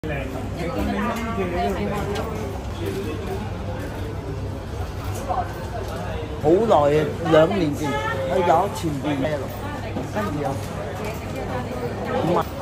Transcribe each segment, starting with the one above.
好耐啊，2年前去咗前邊咩咯，跟住又唔係。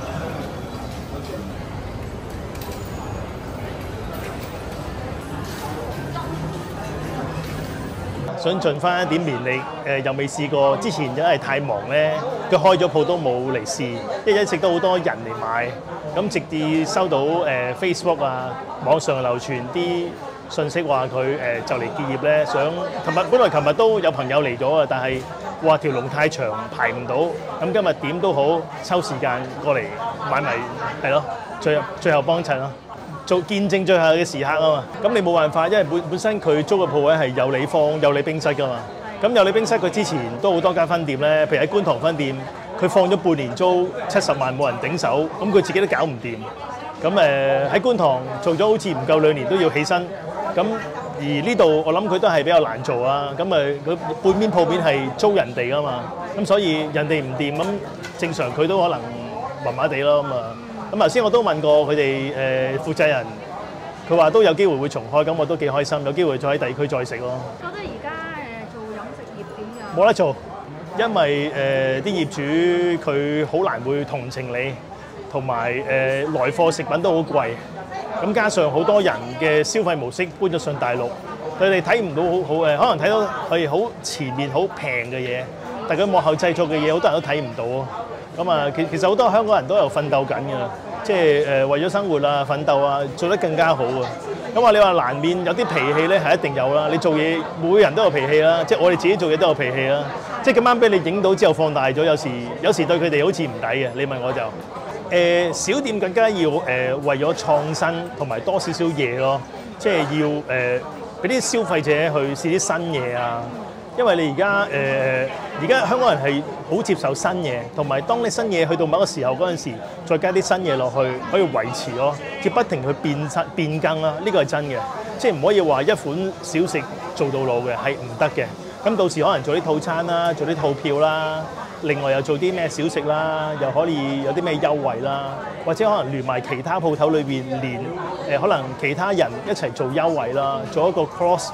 想盡翻一點綿力，又未試過。之前因為太忙咧，佢開咗鋪都冇嚟試，因為一直都好多人嚟買。咁直至收到Facebook 啊，網上流傳啲信息話佢就嚟結業咧，想本來琴日都有朋友嚟咗啊，但係話條龍太長排唔到，咁今日點都好抽時間過嚟買埋，係咯，最後幫襯咯。做見證最後嘅時刻啊嘛，咁你冇辦法，因為本身佢租嘅鋪位係有理坊、有理冰室噶嘛。咁有理冰室佢之前都好多間分店咧，譬如喺觀塘分店，佢放咗半年租70萬冇人頂手，咁佢自己都搞唔掂。咁喺觀塘做咗好似唔夠2年都要起身，咁而呢度我諗佢都係比較難做啊。咁佢半邊鋪面係租人哋噶嘛，咁所以人哋唔掂，咁正常佢都可能麻麻地咯咁啊。咁頭先我都問過佢哋負責人，佢話都有機會會重開，咁我都幾開心，有機會再喺第二區再食咯。 覺得而家做飲食業點樣？ 冇得做，因為啲業主佢好難會同情你，同埋來貨食品都好貴，咁加上好多人嘅消費模式搬咗上大陸，佢哋睇唔到可能睇到佢好前面好平嘅嘢，但係佢幕後製作嘅嘢好多人都睇唔到咯。咁啊，其實好多香港人都有奮鬥緊㗎，即係為咗生活啊、奮鬥啊，做得更加好啊。咁啊，你話難免有啲脾氣咧，係一定有啦。你做嘢，每個人都有脾氣啦，即係我哋自己做嘢都有脾氣啦。即係咁啱俾你影到之後放大咗，有時對佢哋好似唔抵嘅。你問我就小店更加要為咗創新同埋多少少嘢咯，即係要俾啲消費者去試啲新嘢啊。因為你而家香港人係好接受新嘢，同埋當你新嘢去到某個時候嗰陣時，再加啲新嘢落去，可以維持咯，要不停去變更啦。呢個係真嘅，即係唔可以話一款小食做到老嘅，係唔得嘅。咁到時可能做啲套餐啦，做啲套票啦，另外又做啲咩小食啦，又可以有啲咩優惠啦，或者可能聯埋其他鋪頭裏邊連可能其他人一齊做優惠啦，做一個 cross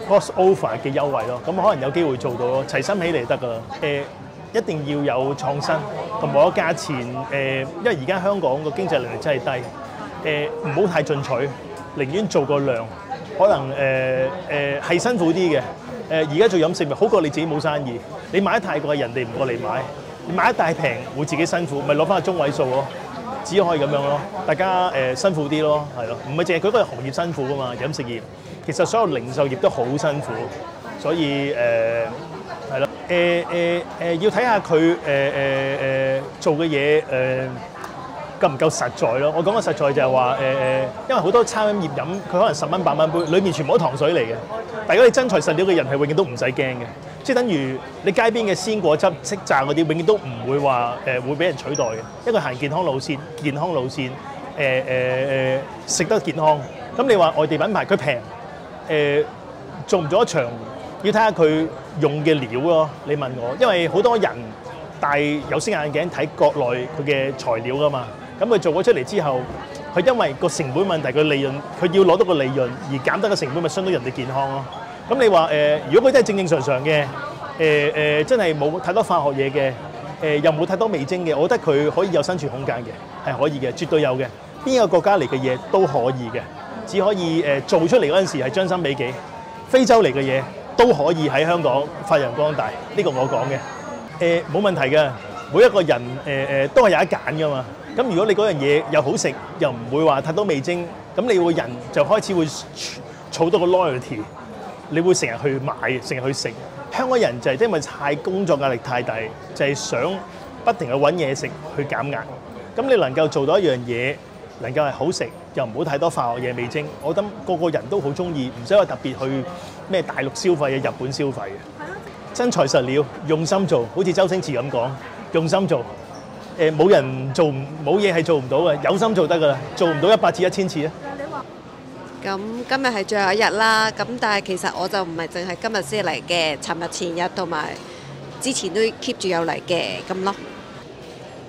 over 嘅優惠咯，咁可能有機會做到咯，齊心起嚟得㗎啦。一定要有創新，同埋個價錢因為而家香港個經濟能力真係低，唔好太進取，寧願做個量，可能係辛苦啲嘅。而家做飲食咪好過你自己冇生意，你買得太貴，人哋唔過嚟買；你買得太平，會自己辛苦，咪攞翻個中位數咯。只可以咁樣咯，大家辛苦啲咯，係咯，唔係淨係佢個行業辛苦㗎嘛，飲食業。其實所有零售業都好辛苦，所以係咯，要睇下佢做嘅嘢夠唔夠實在咯。我講嘅實在就係話因為好多餐飲業飲佢可能10蚊8蚊杯，裡面全部都糖水嚟嘅。但如果你真材實料嘅人係永遠都唔使驚嘅，即係等於你街邊嘅鮮果汁識榨嗰啲，永遠都唔會話會俾人取代嘅。一個行健康路線，食得健康。咁你話外地品牌佢平？做唔做一場要睇下佢用嘅料咯。你問我，因為好多人戴有色眼鏡睇國內佢嘅材料㗎嘛，咁佢做咗出嚟之後，佢因為個成本問題，佢利潤佢要攞到個利潤而減得個成本，咪傷到人哋健康咯。咁你話如果佢真係正常嘅，真係冇太多化學嘢嘅，又冇太多味精嘅，我覺得佢可以有生存空間嘅，係可以嘅，絕對有嘅。邊一個國家嚟嘅嘢都可以嘅。只可以做出嚟嗰陣時係將心比己，非洲嚟嘅嘢都可以喺香港發揚光大，呢個我講嘅冇問題嘅。每一個人都係有得揀㗎嘛。咁如果你嗰樣嘢又好食，又唔會話太多味精，咁你個人就開始會儲到個 loyalty， 你會成日去買，成日去食。香港人就係因為太工作壓力太大，就係想不停去揾嘢食去減壓。咁你能夠做到一樣嘢，能夠係好食，又唔好太多化學嘢味精，我覺得個個人都好中意，唔使話特別去咩大陸消費嘅、日本消費嘅。真材實料，用心做，好似周星馳咁講，用心做。冇人做冇嘢係做唔到嘅，有心做得㗎啦，做唔到100次1000次啊！ 咁今日係最後一日啦，咁但係其實我就唔係淨係今日先嚟嘅，尋日前日同埋之前都 keep 住有嚟嘅咁咯。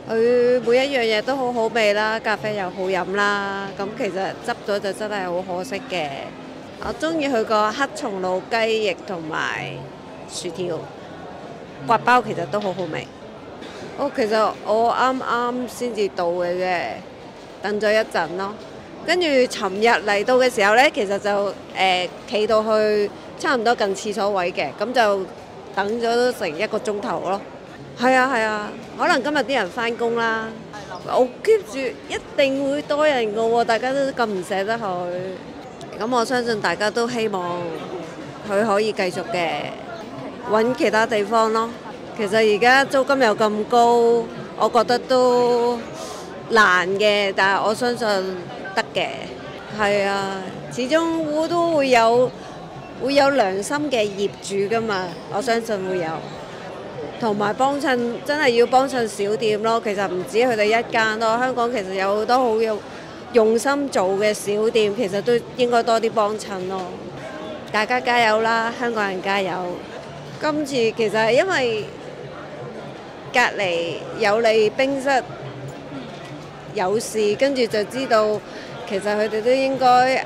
佢每一樣嘢都好好味啦，咖啡又好飲啦。咁其實執咗就真係好可惜嘅。我中意佢個黑松露雞翼同埋薯條，刮包其實都好好味。其實我啱啱先至到嘅啫，等咗一陣咯。跟住尋日嚟到嘅時候呢，其實就企到去差唔多近廁所位嘅，咁就等咗成1個鐘頭咯。係啊，可能今日啲人返工啦，我 keep 住一定會多人㗎喎，大家都咁唔捨得佢。咁我相信大家都希望佢可以繼續嘅，揾其他地方咯。其實而家租金又咁高，我覺得都難嘅，但係我相信得嘅。係啊，始終都會有良心嘅業主㗎嘛，我相信會有。同埋真係要幫襯小店咯。其實唔止佢哋一間咯，香港其實有好多好用心做嘅小店，其實都應該多啲幫襯咯。大家加油啦，香港人加油！今次其實係因為隔離有利冰室有事，跟住就知道其實佢哋都應該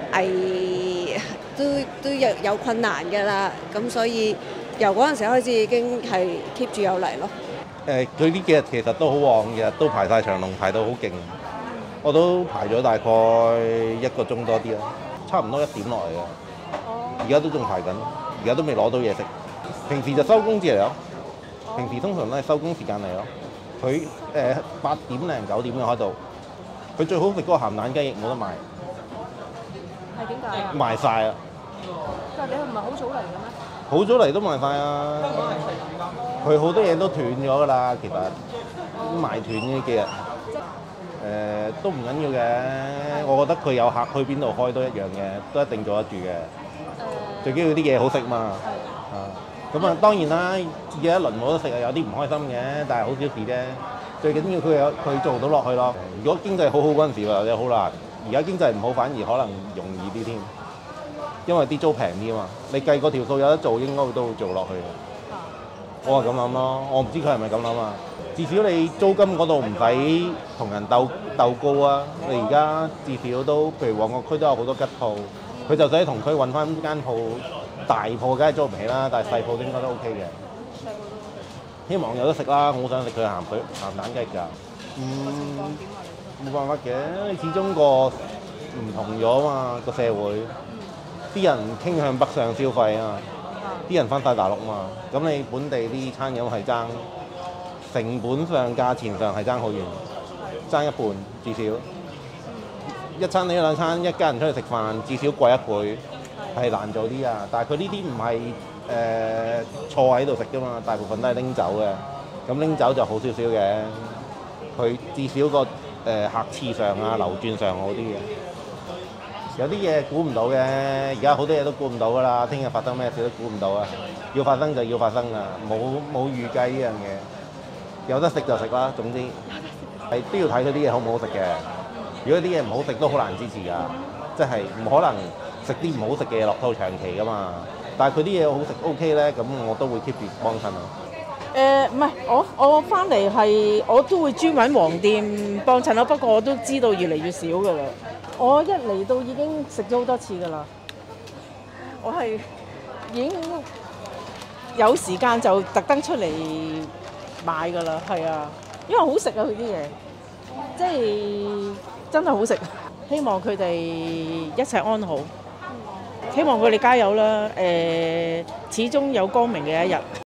都有困難㗎啦。咁所以由嗰陣時開始已經係 keep 住有嚟咯。 佢呢幾日其實都好旺嘅，都排晒長龍，排到好勁。我都排咗大概1個鐘多啲啦，差唔多1點落嚟嘅。而家都仲排緊，而家都未攞到嘢食。平時就收工至嚟咯，平時通常都係收工時間嚟咯。佢8點零9點嘅開到，佢最好食嗰個鹹蛋雞翼冇得賣。 係點解啊？ 賣晒啦！ 但係你唔係好早嚟嘅咩？ 好早嚟都賣晒啊！佢好多嘢都斷咗㗎啦，其實都賣斷呢幾日。都唔緊要嘅，我覺得佢有客去邊度開都一樣嘅，都一定做得住嘅。最緊要啲嘢好食嘛。咁啊當然啦，自己一輪冇得食啊，有啲唔開心嘅，但係好小事啫。最緊要佢做到落去咯。如果經濟好嗰陣時或者好難，而家經濟唔好反而可能容易啲添，因為啲租平啲啊嘛。你計嗰條數有得做，應該都會做落去。我係咁諗咯，我唔知佢係咪咁諗啊。至少你租金嗰度唔使同人鬥高啊！你而家至少都，譬如旺角區都有好多吉鋪，佢就使同區揾翻間鋪，大鋪梗係租唔起啦，但係細鋪應該都 OK 嘅。希望有得食啦，我好想食佢鹹蛋雞㗎。冇辦法嘅，始終個唔同咗嘛，個社會啲人傾向北上消費啊，啲人翻晒大陸嘛，咁你本地啲餐飲係爭。成本上、價錢上係爭好遠，爭一半至少。一餐你兩餐，一家人出去食飯，至少貴1倍，係難做啲啊！但係佢呢啲唔係坐喺度食㗎嘛，大部分都係拎走嘅。咁拎走就好少少嘅，佢至少個客次上啊、流轉上好啲嘅。有啲嘢估唔到嘅，而家好多嘢都估唔到㗎啦。聽日發生咩事都估唔到啊！要發生就要發生啊，冇預計呢樣嘢。有得食就食啦，總之係都要睇佢啲嘢好唔好食嘅。如果啲嘢唔好食都好難支持㗎，即係唔可能食啲唔好食嘅嘢落到長期㗎嘛。但係佢啲嘢好食 OK 咧，咁我都會 keep 住幫襯啊。 唔係，我翻嚟係我都會專揾黃店幫襯咯，不過我都知道越嚟越少㗎啦。我一嚟到已經食咗好多次㗎啦，我係已經有時間就特登出嚟買㗎啦，係啊，因為好食啊佢啲嘢，即係真係好食。希望佢哋一切安好，希望佢哋加油啦。始終有光明嘅一日。